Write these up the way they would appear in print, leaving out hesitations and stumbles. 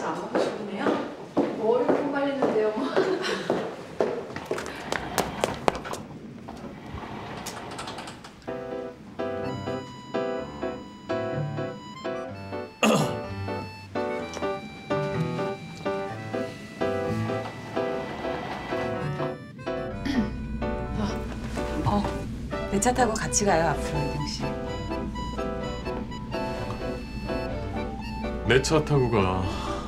안 먹고 싶으네요? 머리가 콩갈리는데요. 내 차 타고 같이 가요, 앞으로, 유경 씨. 내 차 타고 가.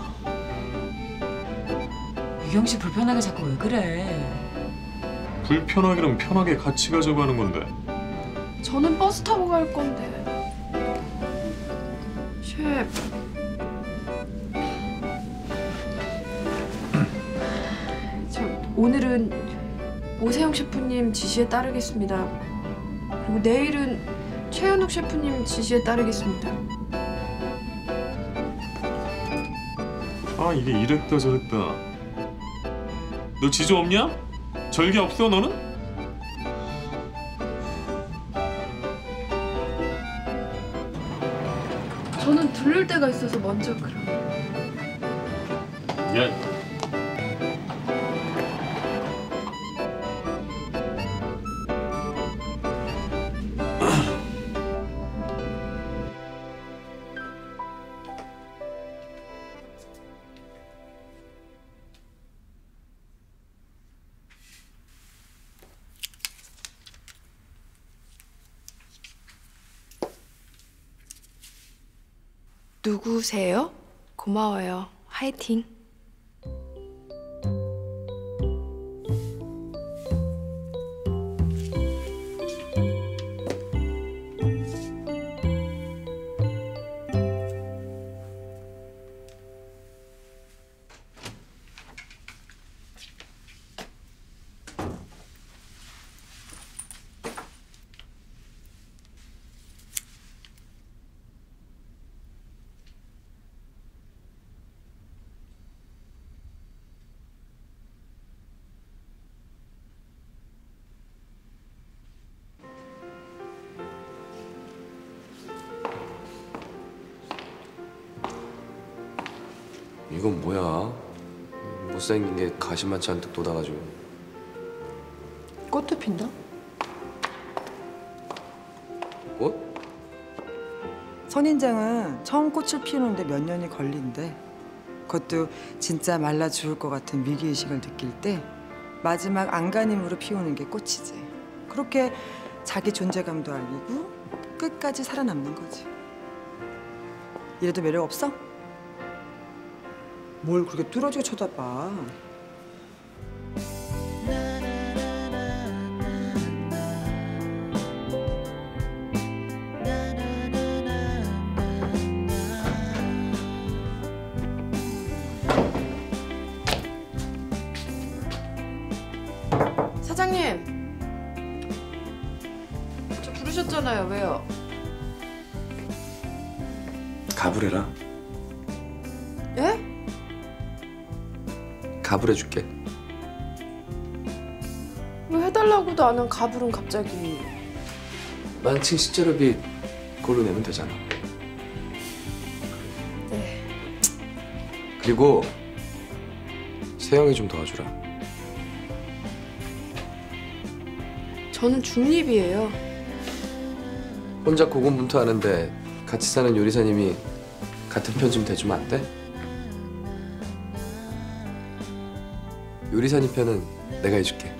유경 씨 불편하게 자꾸 왜 그래? 불편하기는 편하게 같이 가자고 하는 건데. 저는 버스 타고 갈 건데. 셰프. 오늘은 오세영 셰프님 지시에 따르겠습니다. 그리고 내일은 최현욱 셰프님 지시에 따르겠습니다. 아, 이게 이랬다 저랬다. 너 지조 없냐? 절개 없어 너는? 저는 들를 데가 있어서 먼저 그럼. 야. 누구세요? 고마워요. 화이팅. 이건 뭐야? 못생긴 게 가시만 잔뜩 돋아가지고. 꽃도 핀다? 꽃? 선인장은 처음 꽃을 피우는데 몇 년이 걸린대. 그것도 진짜 말라 죽을 것 같은 위기의식을 느낄 때 마지막 안간힘으로 피우는 게 꽃이지. 그렇게 자기 존재감도 알리고 끝까지 살아남는 거지. 이래도 매력 없어? 뭘 그렇게 뚫어지게 쳐다봐. 사장님. 저 부르셨잖아요. 왜요? 가불해라. 예? 가불해줄게. 왜 해달라고도 안 한 가불은 갑자기. 만칭 식재료비 그걸로 내면 되잖아. 네. 그리고 세영이 좀 도와주라. 저는 중립이에요. 혼자 고군분투하는데 같이 사는 요리사님이 같은 편 좀 대주면 안 돼? 요리사님 편은 내가 해줄게.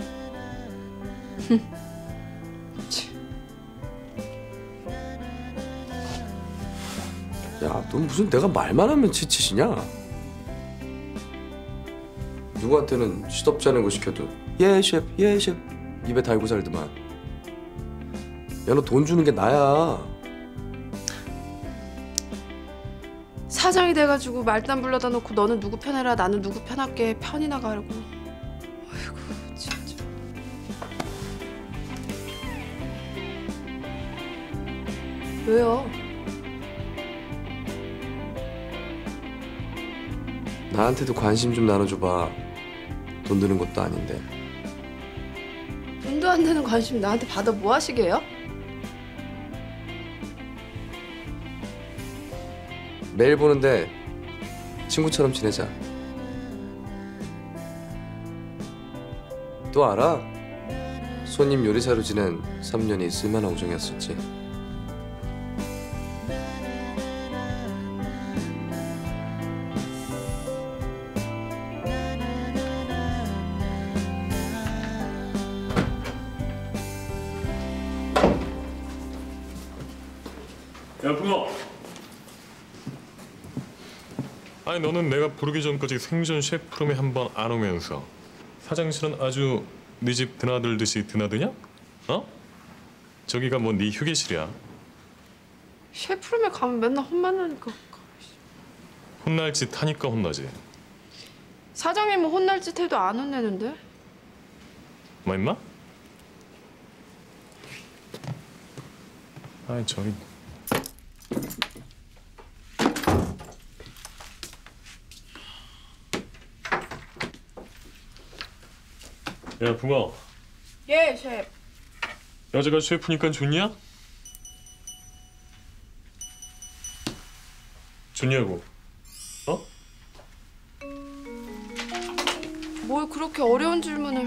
야, 넌 무슨 내가 말만 하면 지치시냐? 누구한테는 시덥지 않은 거 시켜도 예 셰프, 예 셰프 입에 달고 살더만. 야, 너 돈 주는 게 나야. 사장이 돼가지고 말단 불러다 놓고 너는 누구 편해라 나는 누구 편할게 편이나 가라고. 아이고 진짜. 왜요? 나한테도 관심 좀 나눠줘봐. 돈 드는 것도 아닌데. 돈도 안 되는 관심 나한테 받아 뭐 하시게요? 매일 보는데 친구처럼 지내자. 또 알아? 손님 요리사로 지낸 3년이 쓸만한 우정이었었지. 야 붕어. 아니 너는 내가 부르기 전까지 생전 셰프룸에 한 번 안 오면서 사장실은 아주 네 집 드나들듯이 드나드냐? 어? 저기가 뭐 네 휴게실이야. 셰프룸에 가면 맨날 혼만나니까. 혼날 짓 하니까 혼나지. 사장님은 혼날 짓 해도 안 혼내는데? 뭐 임마? 아니 저기 야 붕어. 예, 셰프. 여자가 셰프니까 좋냐? 좋냐고. 어? 뭘 그렇게 어려운 질문을.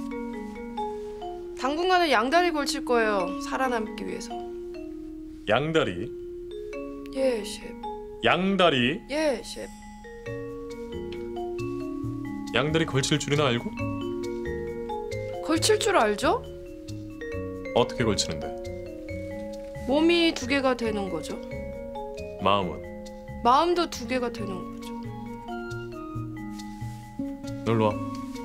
당분간은 양다리 걸칠 거예요. 살아남기 위해서. 양다리. 예, 셰프. 양다리. 예, 셰프. 양다리 걸칠 줄이나 알고? 걸칠 줄 알죠? 어떻게 걸치는데? 몸이 2개가 되는 거죠. 마음은? 마음도 2개가 되는 거죠. 놀러 와.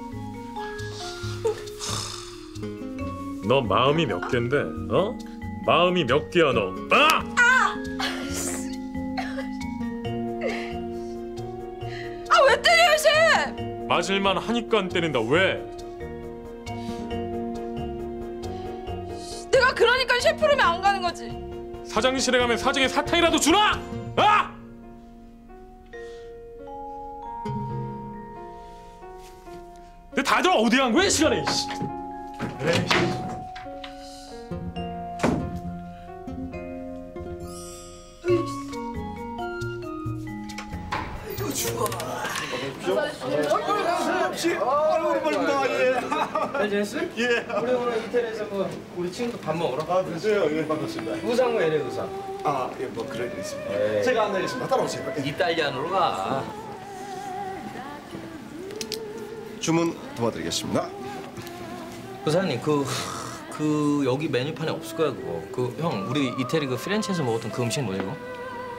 너 마음이 몇 갠데? 어? 마음이 몇 개야 너? 아! 아, 왜 때려요, 셰프? 맞을만 하니까 안 때린다. 왜? 내가 그러니까 셰프룸에 안 가는 거지. 사장실에 가면 사장에 사탕이라도 주나? 아! 근데 다들 어디 간 거야 이 시간에? 이씨. 에이. 잘 지냈어? 예. 우리 오늘 이태리에서 뭐 우리 친구도 밥 먹으러. 아, 그러세요? 예, 반갑습니다. 의상 왜 이래 의상? 아, 예, 뭐 그런 일 있습니다. 에이. 제가 안내하겠습니다. 따라오세요. 예. 이탈리안으로 가. 주문 도와드리겠습니다. 의사님 그 여기 메뉴판에 없을 거야 그거. 그 형 우리 이태리 그 피렌체에서 먹었던 그 음식 뭐야 이거?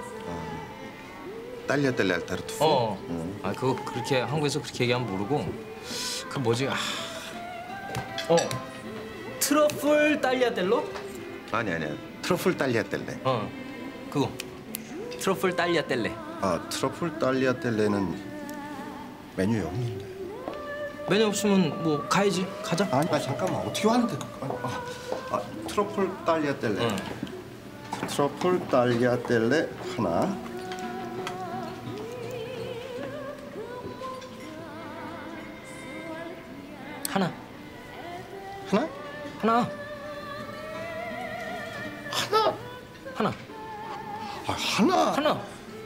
딸리아텔레 알타르투. 아 그거 그렇게 한국에서 그렇게 얘기하면 모르고 그 뭐지? 트러플 딸리아텔로? 아니야. 트러플 딸리아텔레. 그거 트러플 딸리아텔레. 아, 트러플 딸리아텔레는 메뉴에 없는데. 메뉴 없으면 뭐 가야지. 가자. 아니, 잠깐만. 어떻게 하는데? 트러플 딸리아텔레. 트러플 딸리아텔레 하나. 하나. 하나? 하나. 하나. 아, 하나. 하나.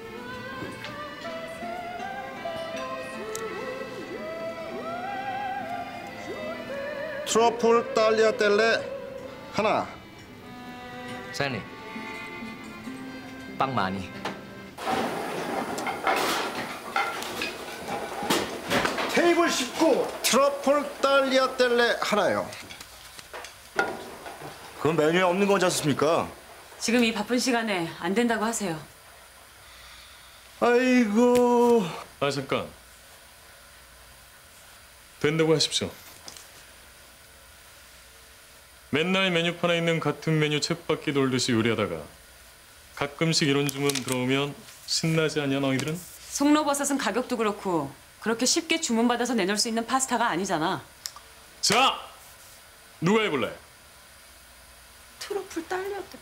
트러플 딸리아텔레 하나. 사장님. 빵 많이. 테이블 19 트러플 딸리아텔레 하나요. 그건 메뉴에 없는 거지 않습니까? 지금 이 바쁜 시간에 안 된다고 하세요. 아이고. 아 잠깐. 된다고 하십시오. 맨날 메뉴판에 있는 같은 메뉴 쳇바퀴 돌듯이 요리하다가 가끔씩 이런 주문 들어오면 신나지 않냐 너희들은? 송로버섯은 가격도 그렇고 그렇게 쉽게 주문받아서 내놓을 수 있는 파스타가 아니잖아. 자! 누가 해볼래? 트러플 딸렸다.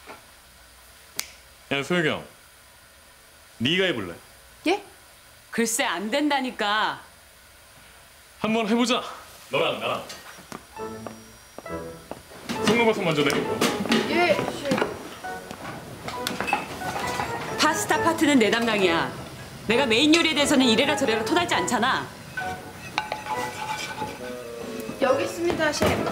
야 소혜경 네가 해볼래? 예? 글쎄 안 된다니까. 한번 해보자. 너랑 나랑. 송로버섯 먼저 내고. 예, 셰프. 파스타 파트는 내 담당이야. 내가 메인 요리에 대해서는 이래라 저래라 토달지 않잖아. 여기 있습니다, 셰프.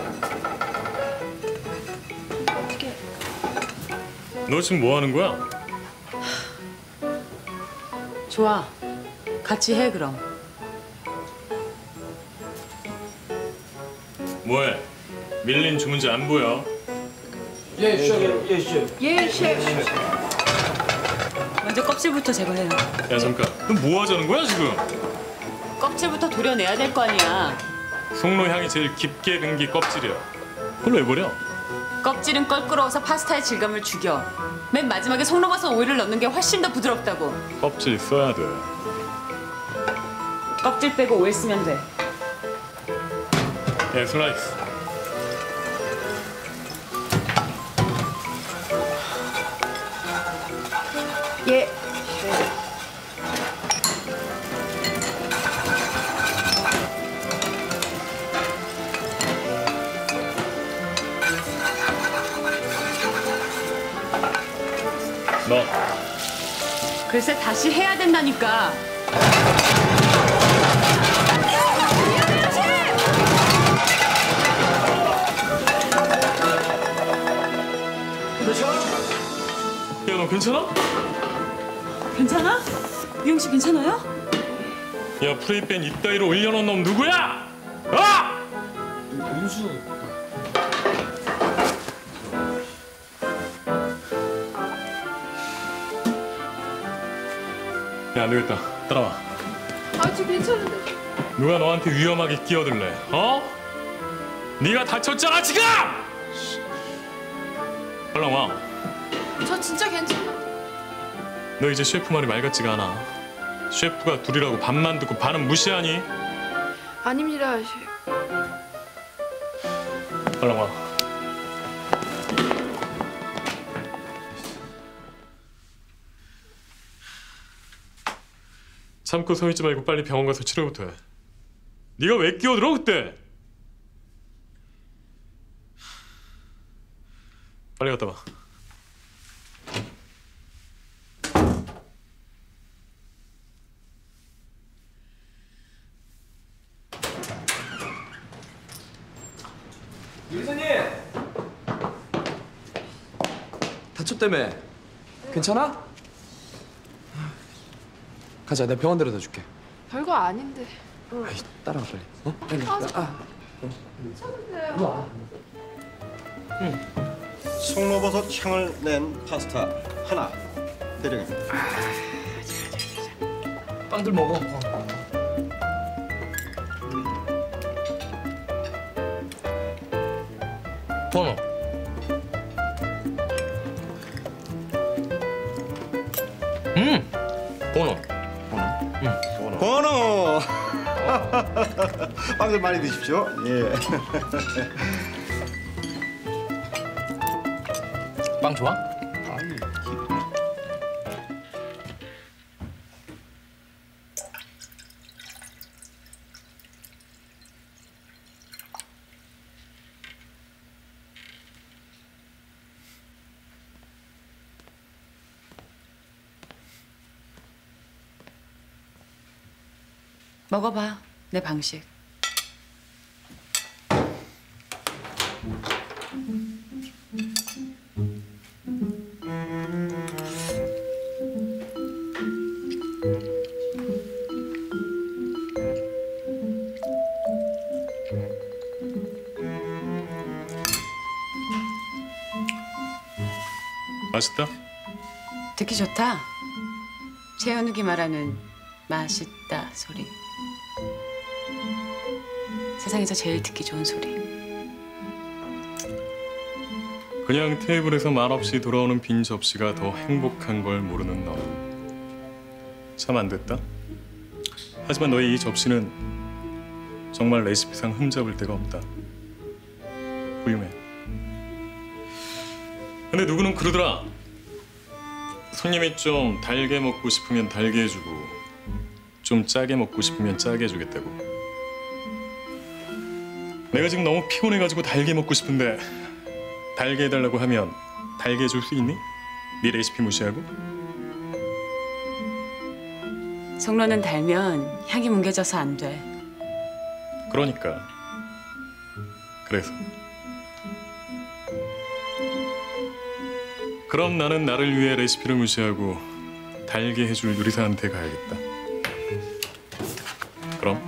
어떻게? 너 지금 뭐 하는 거야? 좋아. 같이 해 그럼. 뭐해? 밀린 주문지 안 보여? 예, 셰프. 먼저 껍질부터 제거해요. 야 잠깐, 너 뭐 하자는 거야 지금? 껍질부터 도려내야 될 거 아니야. 송로 향이 제일 깊게 든 게 껍질이야. 그걸 왜 버려? 껍질은 껄끄러워서 파스타의 질감을 죽여. 맨 마지막에 송로버섯 오일을 넣는 게 훨씬 더 부드럽다고. 껍질 써야 돼. 껍질 빼고 오일 쓰면 돼. 예, 슬라이스. 예. 너 글쎄 다시 해야 된다니까. 야, 너 괜찮아? 괜찮아? 미영 씨 괜찮아요? 야, 프라이팬 이따위로 올려놓은 놈 누구야? 아! 야, 안 되겠다. 따라와. 아, 저 괜찮은데. 누가 너한테 위험하게 끼어들래? 어? 네가 다쳤잖아 지금! 빨랑 와. 저 진짜 괜찮아. 너 이제 셰프 말이 말 같지가 않아. 셰프가 둘이라고 반만 듣고 반은 무시하니? 아닙니다, 셰프. 빨랑 와. 참고 서 있지 말고 빨리 병원 가서 치료부터 해. 네가 왜 끼어들어 그때? 빨리 갔다 와. 유선님! 다쳤다며. 괜찮아? 가자, 내가 병원 데려다 줄게. 별거 아닌데. 아이, 따라와 빨리. 어? 빨리. 송로버섯 향을 낸 파스타 하나. 대령님. 빵들 먹어. 번호. 번호. 번호. 빵들 많이 드십시오. 예. 빵 좋아? 먹어봐. 내 방식. 맛있다? 듣기 좋다. 최현욱이 말하는 맛있다 소리. 세상에서 제일 듣기 좋은 소리. 그냥 테이블에서 말없이 돌아오는 빈 접시가 더 행복한 걸 모르는 너. 참 안 됐다. 하지만 너의 이 접시는 정말 레시피상 흠잡을 데가 없다. 훌륭해. 근데 누구는 그러더라. 손님이 좀 달게 먹고 싶으면 달게 해주고 좀 짜게 먹고 싶으면 짜게 해주겠다고. 내가 지금 너무 피곤해가지고 달게 먹고 싶은데 달게 해달라고 하면 달게 해줄 수 있니? 네 레시피 무시하고? 송로는 달면 향이 뭉개져서 안 돼. 그러니까. 그래서. 그럼 나는 나를 위해 레시피를 무시하고 달게 해줄 요리사한테 가야겠다. 그럼.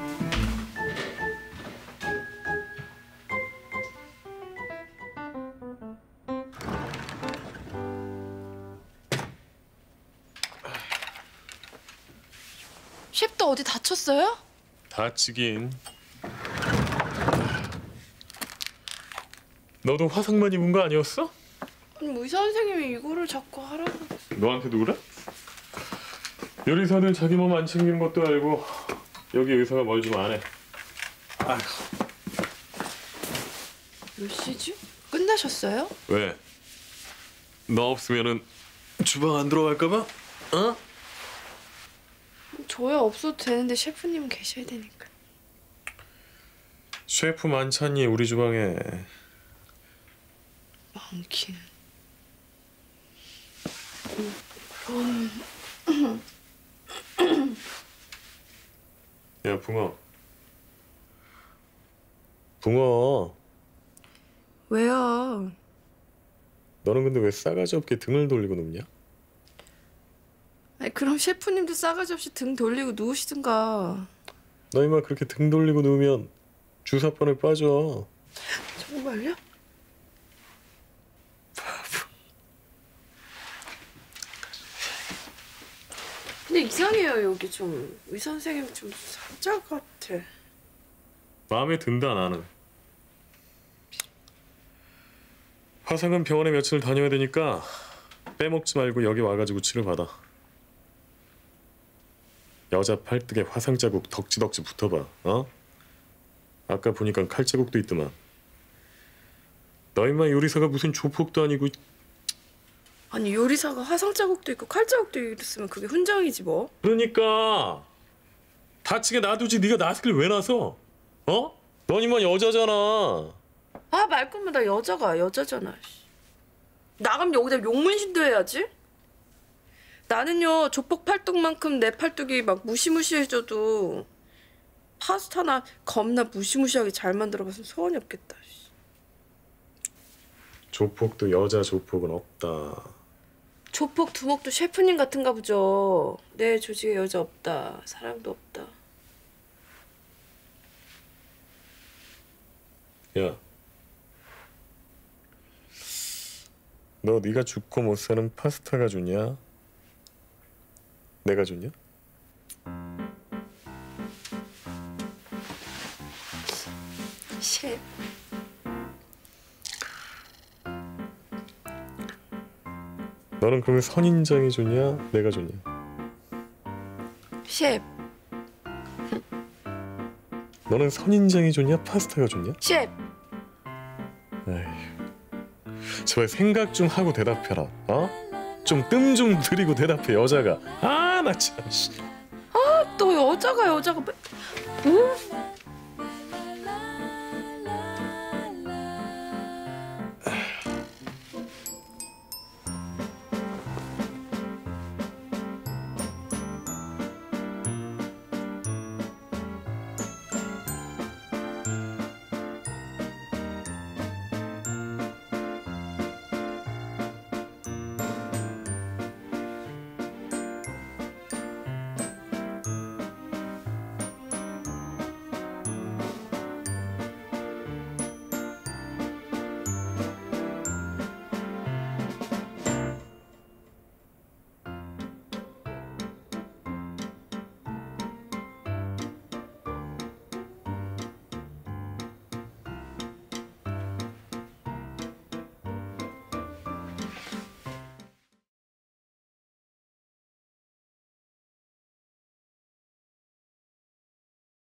셰프도 어디 다쳤어요? 다치긴. 너도 화상만 입은 거 아니었어? 아니 의사 선생님이 이거를 자꾸 하라고. 너한테도 그래? 요리사는 자기 몸 안 챙기는 것도 알고 여기 의사가 뭘 좀 안 해. 아휴. 몇 시지? 끝나셨어요? 왜? 너 없으면은 주방 안 들어갈까 봐? 어? 저야 없어도 되는데 셰프님은 계셔야 되니까. 셰프 많잖니 우리 주방에. 많기는. 야 붕어. 붕어. 왜요? 너는 근데 왜 싸가지 없게 등을 돌리고 눕냐? 아니 그럼 셰프님도 싸가지 없이 등 돌리고 누우시든가. 너 이마 그렇게 등 돌리고 누우면 주사바늘 빠져. 정말요? 근데 이상해요. 여기 좀 의사 선생님 좀 사자 같아. 마음에 든다 나는. 화상은 병원에 며칠 다녀야 되니까 빼먹지 말고 여기 와가지고 치료받아. 여자 팔뚝에 화상 자국 덕지덕지 붙어봐. 어? 아까 보니까 칼 자국도 있더만. 너 임마 요리사가 무슨 조폭도 아니고. 아니 요리사가 화상 자국도 있고 칼 자국도 있으면 그게 훈장이지 뭐. 그러니까 다치게 놔두지 네가 나스길 왜 놔서? 어? 넌 임마 여자잖아. 아 말 거면 나 여자잖아. 나가면 여기다 용문신도 해야지. 나는요 조폭 팔뚝만큼 내 팔뚝이 막 무시무시해져도 파스타나 겁나 무시무시하게 잘 만들어봤으면 소원이 없겠다. 조폭도 여자 조폭은 없다. 조폭 두목도 셰프님 같은가 보죠. 내 조직에 여자 없다. 사랑도 없다. 야, 너 네가 죽고 못 사는 파스타가 좋냐? 내가 좋냐? 셰프. 너는 그러면 선인장이 좋냐? 내가 좋냐? 셰프. 너는 선인장이 좋냐? 파스타가 좋냐? 셰프. 에휴, 제발 생각 좀 하고 대답해라. 어? 좀 뜸 좀 들이고 대답해 여자가. 아 나 참. 또 여자가.